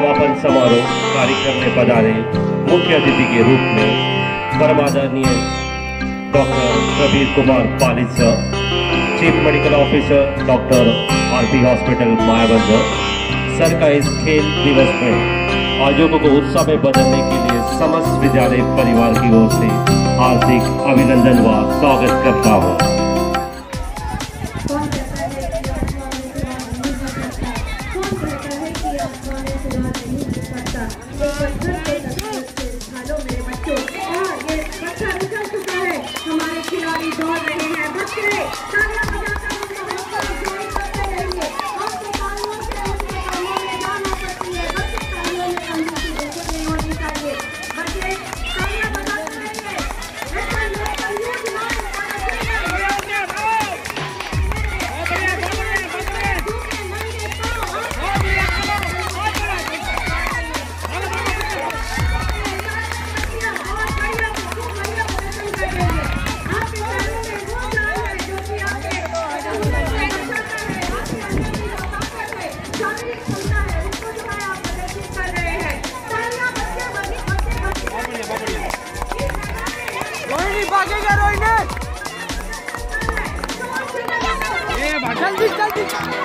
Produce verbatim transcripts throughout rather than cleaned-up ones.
समापन समारोह कार्यक्रम में पधारे मुख्य अतिथि के रूप में परमादरणीय doctor Pravir Kumar Palit sir, chief medical officer doctor RP hospital Mayaband sir का इस खेल दिवस में आयोजकों को उत्साह में बदलने के लिए समस्त विद्यालय परिवार की ओर से हार्दिक अभिनंदन व स्वागत करता हूँ। हमारे खिलाड़ी दौड़ रहे हैं, बच्चे भागेगा रोहिणी, ये जल्दी जल्दी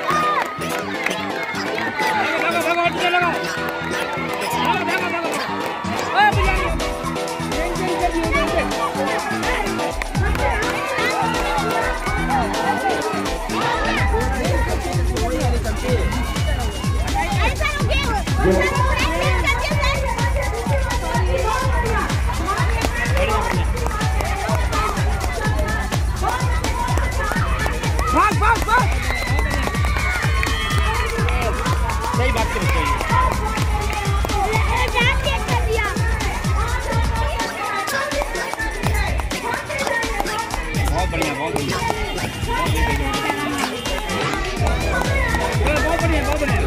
सही बात कर रही है। बहुत बढ़िया, बहुत बढ़िया, बहुत बढ़िया, बहुत बढ़िया।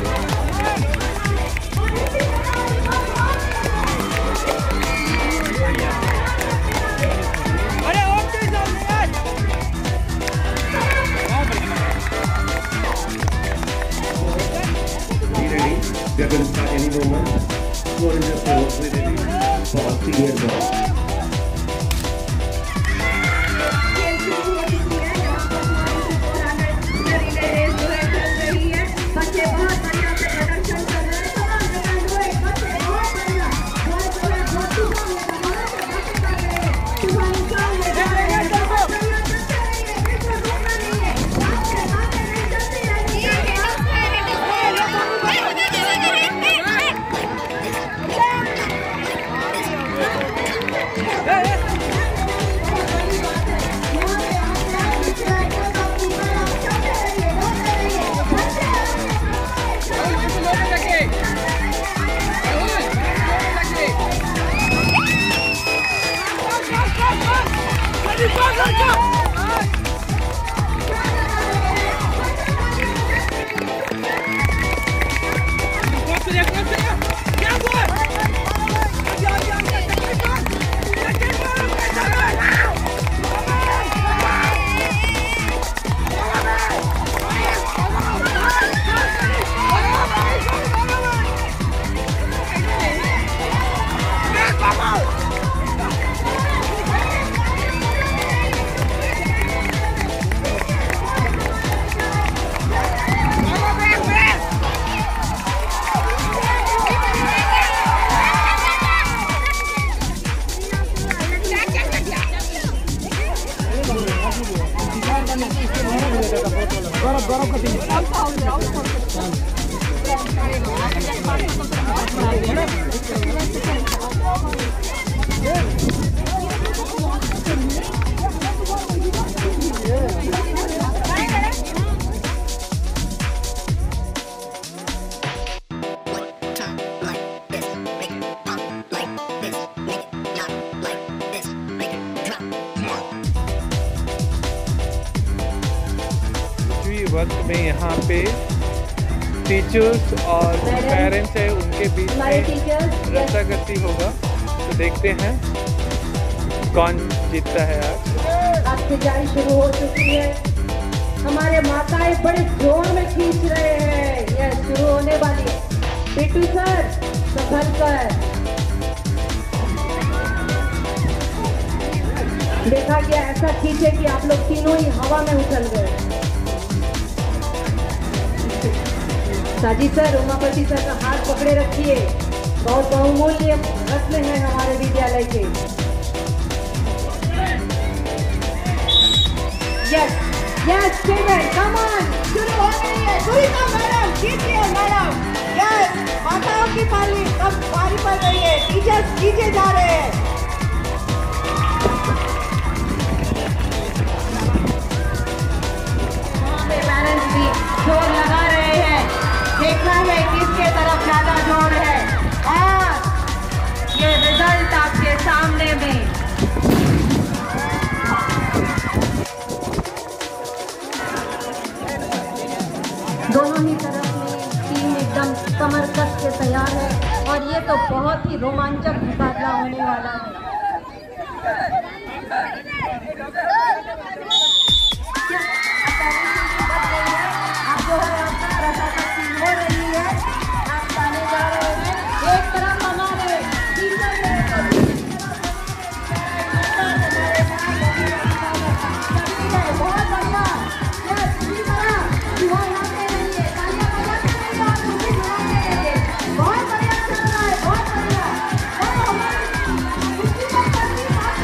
अरे और तेज आओ यार। We are going to start any moment. Score in the fourth with it for senior ball. वक्त में यहाँ पे टीचर्स और पेरेंट्स है उनके बीच में रस्साकसी होगा, तो देखते हैं कौन जीतता है आज। अब खिंचाई शुरू हो चुकी है, हमारे माताएं बड़े जोर में खींच रहे हैं, यह शुरू होने वाली है। पिट्टू सर संभल कर। देखा गया ऐसा खींचे कि आप लोग तीनों ही हवा में उछल गए। साजिद सर, उमापति सर का हाथ पकड़े रखिए, बहुत बहुमूल्य रत्न है हमारे विद्यालय के। Yes yes children come on, शुरू हो गई है। सुनीता मैडम, कीजिए मैडम। यस, माताओं की पाली अब पारी पड़ रही है, टीचर्स कीजिए जा रहे हैं। पेरेंट्स भी जोर लगा रहे हैं, देखना है किसके तरफ ज्यादा जोर है। और ये रिजल्ट आपके सामने में। दोनों ही तरफ में टीम एकदम कमर कस के तैयार है और ये तो बहुत ही रोमांचक मुकाबला होने वाला है। आप जो है आपका रसाकसी हो रही है, आप पाने जा रहे हैं। एक तरफ हमारे टीचर बहुत बढ़िया, इसी तरह दिखाते रहिए, तालियां बजाते रहिए और उन्हें दिखाते रहिए। बहुत बढ़िया चल रहा है, बहुत बढ़िया। और हमारी कुश्ती पर करनी बात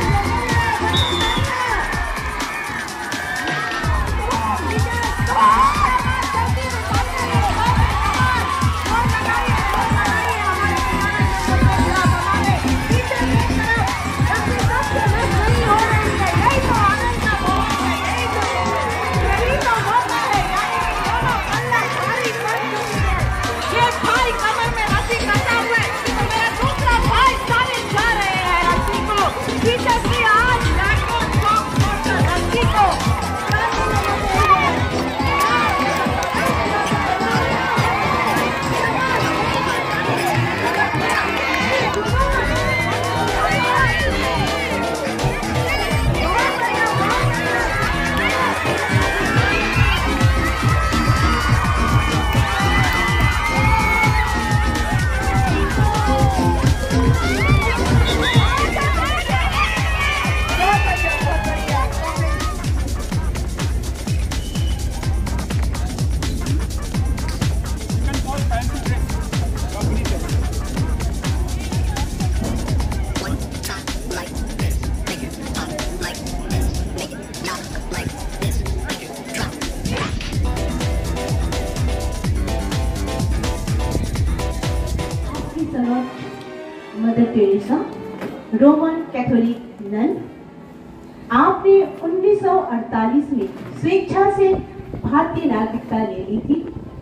Mother Teresa, Roman Catholic nun. आपने उन्नीस सौ अड़तालीस में स्वेच्छा से भारतीय नागरिकता ले ली थी।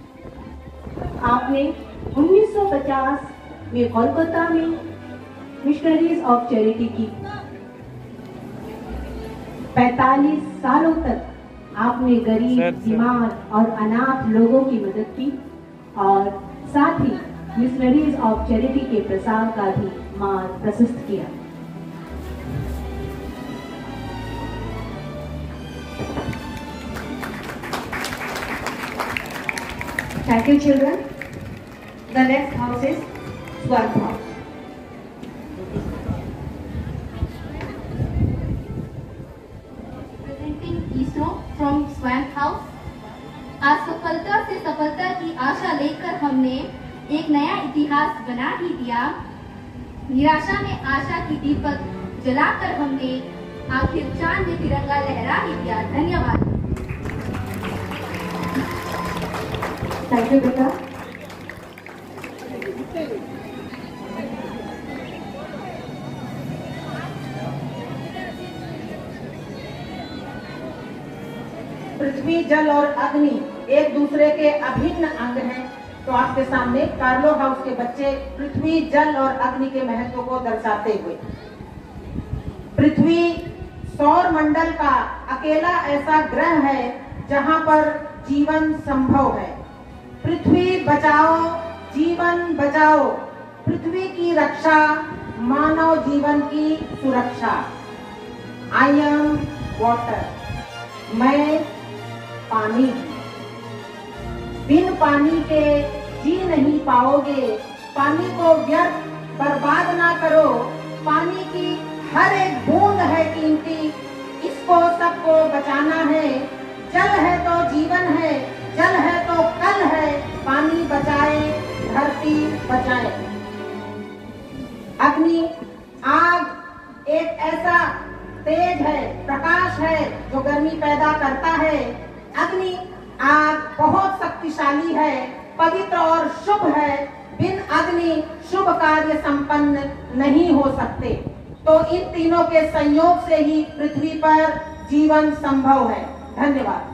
आपने उन्नीस सौ पचास में कोलकाता में मिशनरीज ऑफ चैरिटी की। पैंतालीस सालों तक आपने गरीब, बीमार और अनाथ लोगों की मदद की और साथ ही मिशनरीज ऑफ चैरिटी के प्रसार का भी मार्ग प्रशस्त किया। Thank you, children. The next house is Swarm House. Presenting Isro from Swarm House. आज सफलता से सफलता की आशा लेकर हमने एक नया इतिहास बना ही दिया। निराशा में आशा की दीपक जलाकर हमने आखिर चांद में तिरंगा लहरा ही दिया। धन्यवाद। थैंक यू बेटा। पृथ्वी, जल और अग्नि एक दूसरे के अभिन्न अंग हैं। तो आपके सामने कार्लो हाउस के बच्चे पृथ्वी, जल और अग्नि के महत्व को दर्शाते हुए। पृथ्वी सौर मंडल का अकेला ऐसा ग्रह है जहां पर जीवन संभव है। पृथ्वी बचाओ, जीवन बचाओ। पृथ्वी की रक्षा, मानव जीवन की सुरक्षा। आई एम वाटर, मैं पानी। बिन पानी के जी नहीं पाओगे। पानी को व्यर्थ बर्बाद ना करो, पानी की हर एक बूंद है कीमती, इसको सबको बचाना है। जल है तो जीवन है, जल है तो कल है, पानी बचाए धरती बचाए। अग्नि आग एक ऐसा तेज है, प्रकाश है जो गर्मी पैदा करता है। अग्नि आग बहुत शक्तिशाली है, पवित्र और शुभ है। बिन अग्नि शुभ कार्य संपन्न नहीं हो सकते। तो इन तीनों के संयोग से ही पृथ्वी पर जीवन संभव है। धन्यवाद।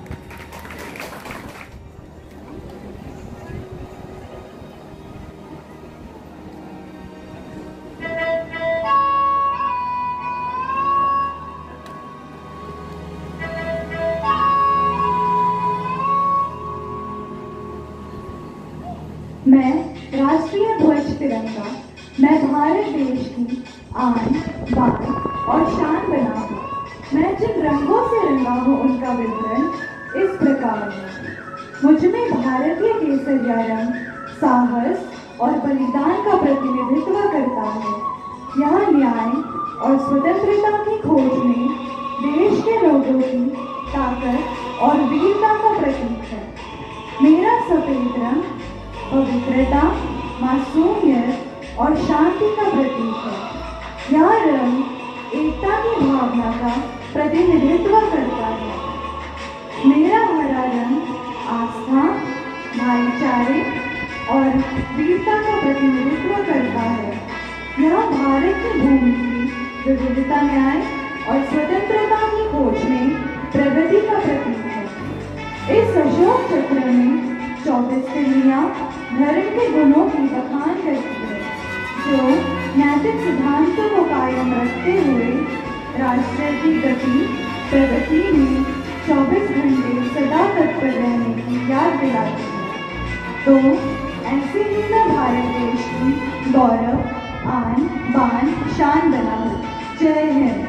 मैं राष्ट्रीय ध्वज तिरंगा, मैं भारत देश की आन बान और शान बना हूँ। मैं जिन रंगों से रंगा हूँ उनका विवरण इस प्रकार है। मुझ में भारतीय केसरिया रंग साहस और बलिदान का प्रतिनिधित्व करता है। यह न्याय और स्वतंत्रता की खोज में देश के लोगों की ताकत और वीरता का प्रतीक है। मेरा सफेद रंग पवित्रता, मासूमियत और शांति का प्रतीक है। यह रंग एकता की भावना का प्रतिनिधित्व करता है। मेरा हरा रंग आस्था, भाईचारे और वीरता का प्रतिनिधित्व करता है। यह भारत की भूमि की विविधता, न्याय और स्वतंत्रता की खोज में प्रगति का प्रतीक है। इस अशोक चक्र में चौबीस तिलियां धर्म के गुणों की बखान करती है, जो नैतिक सिद्धांतों को कायम रखते हुए राष्ट्र की गति प्रगति में चौबीस घंटे सदा तत्पर रहने की याद दिलाती है। तो ऐसे ही मैं भारत देश की गौरव, आन बान, शान बना हूँ। जय हिंद।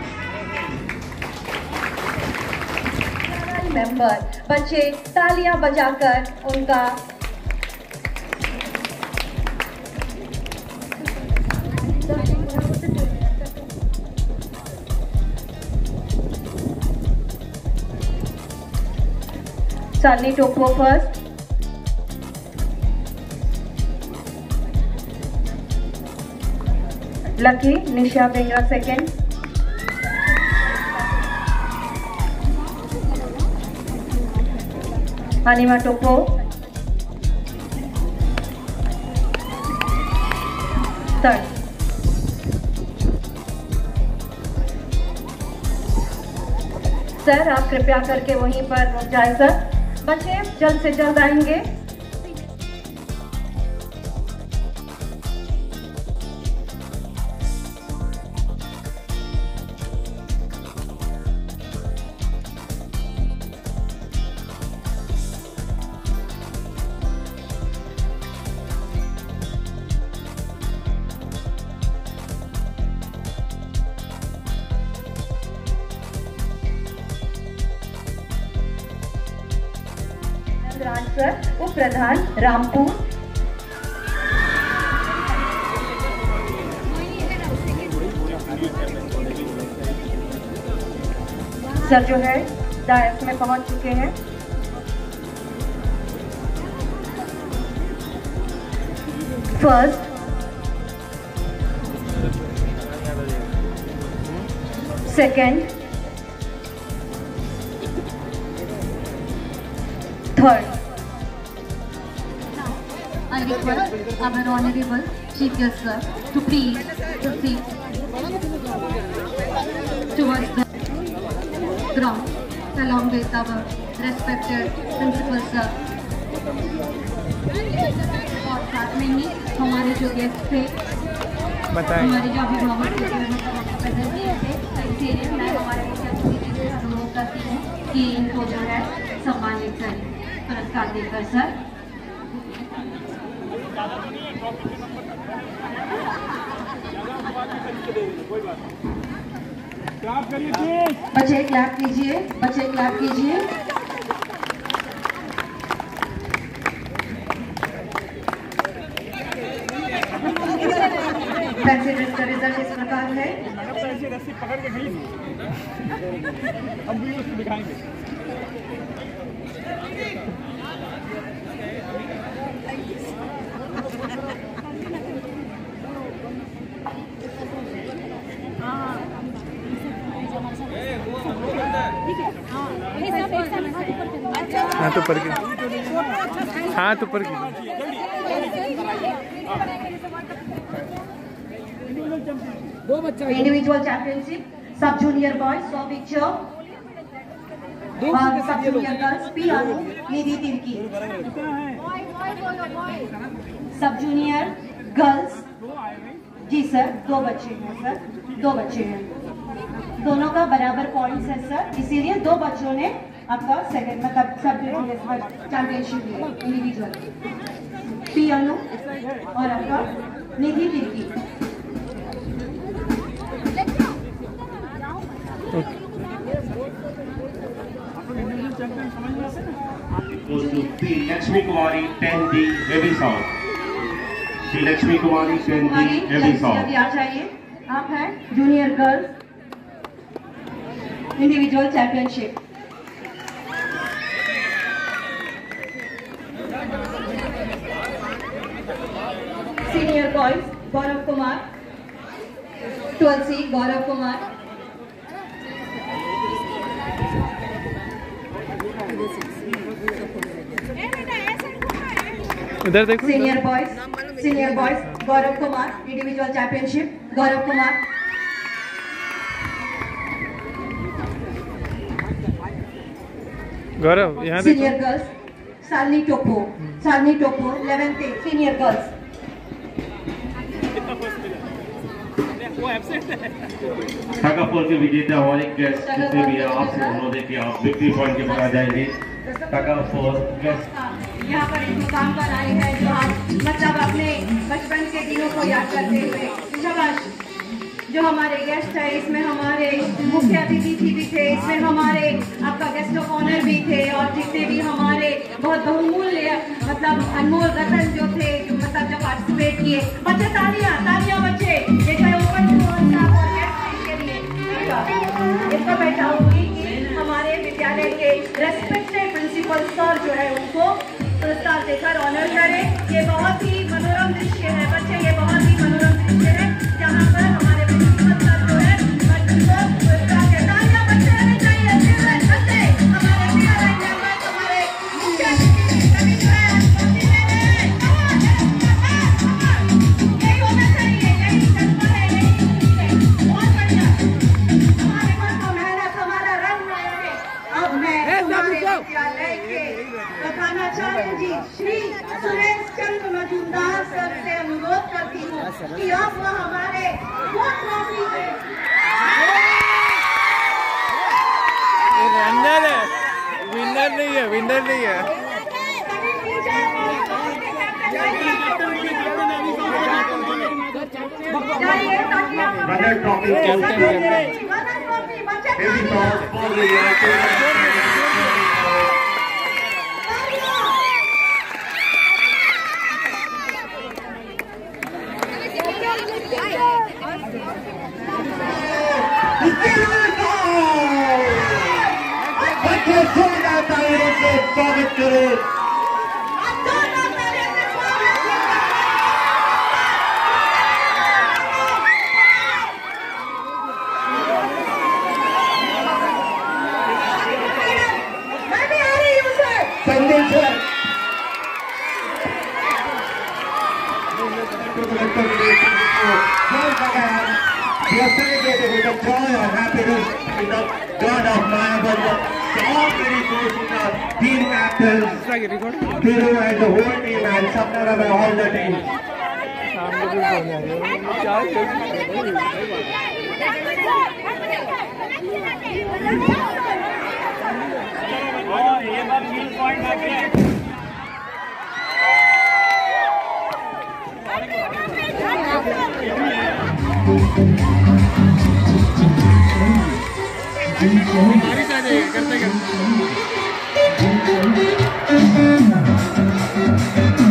मेंबर बच्चे तालियां बजाकर उनका Sunny Topo first, Lucky Nisha Benga second, Anima Topo, third. Sir आप कृपया करके वहीं पर रुक जाए सर। बच्चे जल्द से जल्द आएंगे। सर उप प्रधान रामपुर, सर जो है डायस में पहुंच चुके हैं। First, second, third. I request our Honorable Chief Guest Sir to please proceed towards the ground along with our respected Principal Sir. और साथ में ही हमारे जो गेस्ट थे, हमारे जो अभिभावक थे, प्रेजेंट थे, इसलिए मैं हमारे मुख्य अतिथि से अनुरोध करती हूँ कि इनको जो है सम्मानित करें पुरस्कार देकर। सर बच्चे क्लैप कीजिए, बच्चे क्लैप कीजिए। तैयार है। ऐसी रस्सी पकड़ के खड़ी हम भी उसको दिखाएंगे। हाथ ऊपर की, हाथ ऊपर की। Individual championship sub junior boys सौ पिक्चर और sub junior girls P Anu Nidhi Tirkey. Sub junior girls जी सर दो बच्चे हैं सर, दो बच्चे हैं, दोनों का बराबर पॉइंट्स है सर, इसीलिए दो बच्चों ने आपका सेकंड मतलब सब जूनियर चैंपियनशिप लिया इंडिविजुअल। पी अनु और आपका निधि Tirkey. Goes to P. Lakshmi Kumari, ten D, Heavy South. P. Lakshmi Kumari, ten D, Heavy South. अभी आ जाइए, आप हैं junior girls individual championship. Senior boys Gaurav Kumar, twelve C Gaurav Kumar. इधर देखो। Senior boys senior boys Gaurav Kumar individual championship Gaurav Kumar. Gaurav यहाँ देखो। Senior girls Salni Topo, Salni Topo eleventh senior girls. टाकापोल के विजेता हमारे गेस्ट जितने भी हैं आपसे अनुरोध है कि आप विक्ट्री पॉइंट के बाद आ जाएंगे। टाकापोल गेस्ट यहाँ पर एक मुकाम पर आए हैं जो आप मतलब अपने बचपन के दिनों को याद करते हुए। शाबाश। जो हमारे गेस्ट है इसमें हमारे मुख्य अतिथि भी थे, इसमें हमारे आपका गेस्ट ऑफ ऑनर भी थे और जितने भी हमारे बहुत बहुमूल्य मतलब अनमोल रतन जो थे जो मतलब जो पार्टिसिपेट किए। बच्चे तालियां तालियां बच्चे ये जो ओपन के लिए इसको बैठाऊंगी कि हमारे विद्यालय के रेस्पेक्टेड प्रिंसिपल सर जो है उनको पुरस्कार देकर ऑनर करें। ये बहुत ही मनोरम दृश्य है बच्चे, ये बहुत ही मनोरम दृश्य है जहाँ पर हमारे प्रिंसिपल सर जो है बच्चों को पुरस्कार के तालियां बच्चे आने चाहिए। बच्चे हमारे पीआरआई मेंबर्स हमारे मुख्य अतिथि सभी जो है यही होना चाहिए, यही जज्बा है, यही बहुत बढ़िया। हमारे मन को मेहनत हमारा रंग है। अब मैं हमारे विद्यालय के प्रधानाचार्य जी श्री सुरेश चंद्र मजूमदार सर से अनुरोध करती हूँ कि अब वह हमारे वो ट्रॉफी है। विनर है, विनर नहीं है, विनर नहीं है। रनर ट्रॉफी स्वागत करें। संदेश है We are celebrating with the joy and happiness in the God of Mayabanda. All very close to the team captains, Thiru and the whole team and Sapnara and all the team. ये बात तीन point आ गया। करते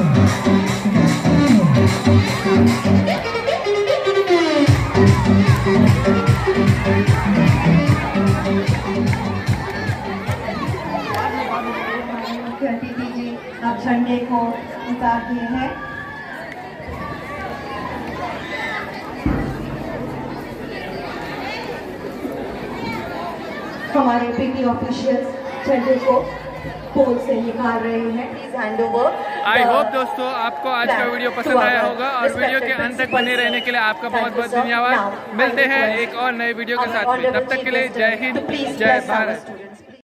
करते मुख्य अतिथि जी अब झंडे को उतार दिए हैं। हमारे पीटी ऑफिशियल्स झंडे को पोल से निकाल रहे हैं। Please hand over. I hope दोस्तों आपको आज का वीडियो पसंद आया होगा और वीडियो के अंत तक बने रहने के लिए आपका बहुत बहुत धन्यवाद। मिलते हैं एक और नए वीडियो के साथ में, तब तक के लिए जय हिंद जय भारत।